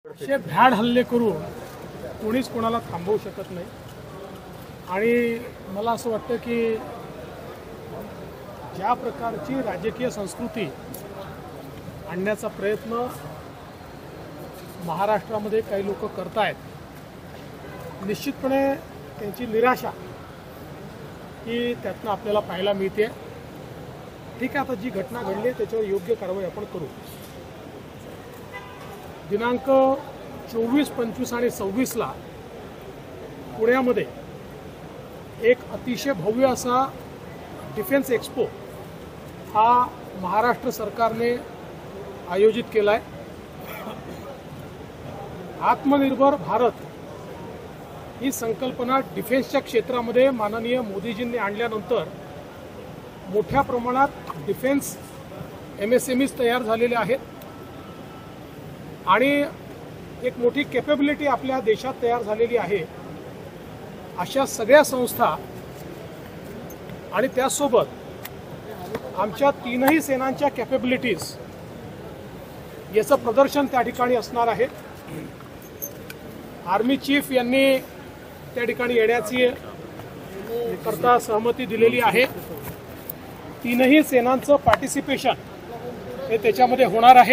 असे भ्याड हल्ले करून कोणीच कोणाला थांबवू शकत नाही। आणि मला असं वाटतं की ज्या प्रकारची राजकीय संस्कृती आणण्याचा प्रयत्न महाराष्ट्रामध्ये काही लोक करतायत, निश्चितपणे त्यांची निराशा ही त्यातनं आपल्याला पाहायला मिळते। ठीक आहे, आता जी घटना घडली त्याच्यावर योग्य कारवाई आपण करू। दिनांक 24, 25 आणि 26 ला पुण्यामध्ये एक अतिशय भव्य असा डिफेन्स एक्सपो हा महाराष्ट्र सरकारने आयोजित केला आहे। आत्मनिर्भर भारत ही संकल्पना डिफेन्सच्या क्षेत्रामध्ये माननीय मोदीजींनी आणल्यानंतर मोठ्या प्रमाणात डिफेन्स MSMEs तयार झालेले आहेत आणि एक मोठी कॅपेबिलिटी आपल्या देशात तयार झालेली आहे। अशा सगळ्या संस्था आणि त्यासोबत आमच्या तीनही सेनांच्या कॅपेबिलिटीज याचं प्रदर्शन त्या ठिकाणी असणार आहे। आर्मी चीफ यांनी त्या ठिकाणी येण्याची करता सहमती दिलेली आहे। तीनही सेनांचं पार्टिसिपेशन हे त्याच्यामध्ये होणार आहे।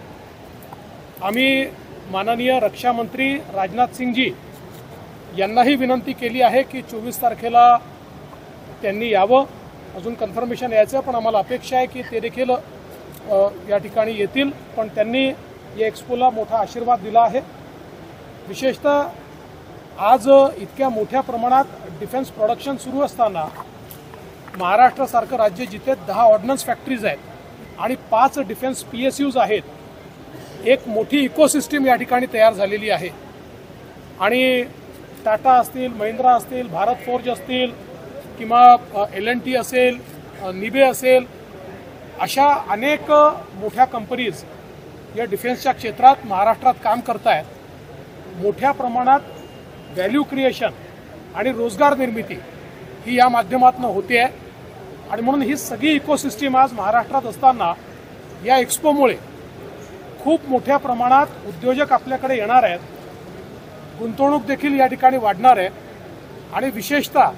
आम्ही माननीय रक्षा मंत्री राजनाथ सिंगजी यांनाही विनंती केली आहे की 24 तारखेला त्यांनी यावं। अजून कन्फर्मेशन यायचं, पण आम्हाला अपेक्षा आहे की ते देखील या ठिकाणी येतील। पण त्यांनी या एक्सपोला मोठा आशीर्वाद दिला आहे। विशेषतः आज इतक्या मोठ्या प्रमाणात डिफेन्स प्रोडक्शन सुरू असताना महाराष्ट्रासारखं राज्य जिथे 10 ऑर्डनन्स फॅक्टरीज आहेत आणि 5 डिफेन्स PSUs आहेत, एक मोठी इकोसिस्टीम या ठिकाणी तयार झालेली आहे। आणि टाटा असतील, महिंद्रा असतील, भारत फोर्ज असतील किंवा L&T असेल, निबे असेल, अशा अनेक मोठ्या कंपनीज या डिफेन्सच्या क्षेत्रात महाराष्ट्रात काम करत आहेत। मोठ्या प्रमाणात व्हॅल्यू क्रिएशन आणि रोजगार निर्मिती ही या माध्यमातून होते आहे। आणि म्हणून ही सगळी इकोसिस्टीम आज महाराष्ट्रात असताना या एक्सपोमुळे खूप मोठ्या प्रमाणात उद्योजक आपल्याकडे येणार आहेत, गुंतवणूक देखील या ठिकाणी वाढणार आहे आणि विशेषतः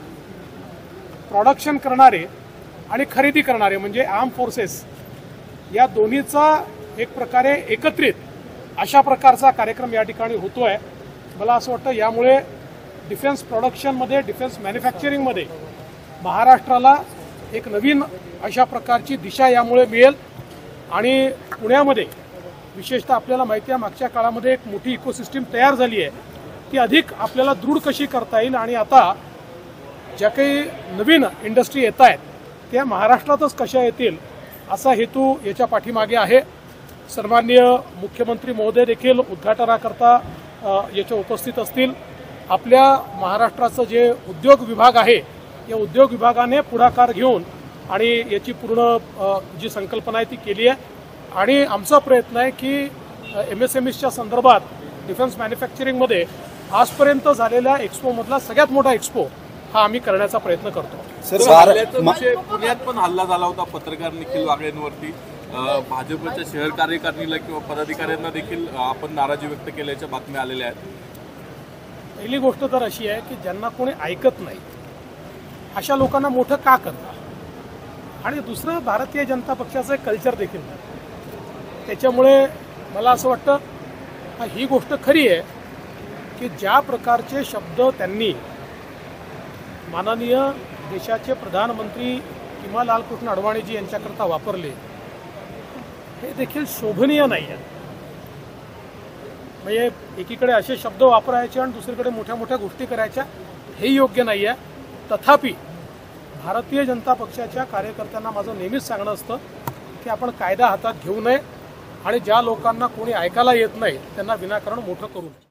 प्रोडक्शन करणारे आणि खरेदी करणारे म्हणजे आर्म फोर्सेस या दोन्हीचा एक प्रकारे एकत्रित अशा प्रकारचा कार्यक्रम या ठिकाणी होतोय। मला असं वाटतं यामुळे डिफेन्स प्रोडक्शनमध्ये, डिफेन्स मॅन्युफॅक्चरिंगमध्ये महाराष्ट्राला एक नवीन अशा प्रकारची दिशा यामुळे मिळेल। आणि पुण्यामध्ये विशेषतः आपल्याला माहिती आहे मागच्या काळामध्ये एक मोठी इकोसिस्टीम तयार झाली आहे, ती अधिक आपल्याला दृढ कशी करता येईल आणि आता ज्या काही नवीन इंडस्ट्री येत आहेत त्या महाराष्ट्रातच कशा येतील असा हेतू याच्या पाठीमागे आहे। सन्माननीय मुख्यमंत्री महोदय देखील उद्घाटनाकरता याच्या उपस्थित असतील। आपल्या महाराष्ट्राचं जे उद्योग विभाग आहे या उद्योग विभागाने पुढाकार घेऊन आणि याची पूर्ण जी संकल्पना आहे ती केली आहे। आणि आमचा प्रयत्न आहे की MSMEsच्या संदर्भात डिफेन्स मॅन्युफॅक्चरिंगमध्ये आजपर्यंत झालेल्या एक्सपोमधला सगळ्यात मोठा एक्सपो हा आम्ही करण्याचा प्रयत्न करतो। सर, पुण्यात पण हल्ला झाला होता पत्रकार निखिल वागळेंवरती। भाजपच्या शहर कार्यकारिणीला किंवा पदाधिकाऱ्यांना देखील आपण नाराजी व्यक्त केल्याच्या बातम्या आलेल्या आहेत। पहिली गोष्ट तर अशी आहे की ज्यांना कोणी ऐकत नाही अशा लोकांना मोठं का करतात। आणि दुसरं, भारतीय जनता पक्षाचं एक कल्चर देखील नाही। त्याच्यामुळे मला असं वाटतं ही गोष्ट खरी आहे की ज्या प्रकारचे शब्द त्यांनी माननीय देशाचे प्रधानमंत्री किंवा लालकृष्ण अडवाणीजी यांच्याकरता वापरले हे देखील शोभनीय नाही आहे। म्हणजे एकीकडे असे शब्द वापरायचे आणि दुसरीकडे मोठ्या मोठ्या गोष्टी करायच्या हे योग्य नाही आहे। तथापि भारतीय जनता पक्षाच्या कार्यकर्त्यांना माझं नेहमीच सांगणं असतं की आपण कायदा हातात घेऊ नये आणि ज्या लोकांना कोणी ऐकायला येत नाही त्यांना विनाकारण मोठं करू नये।